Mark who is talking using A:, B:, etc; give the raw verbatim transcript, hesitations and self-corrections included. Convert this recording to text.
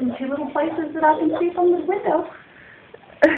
A: some two little places that I can see from the window.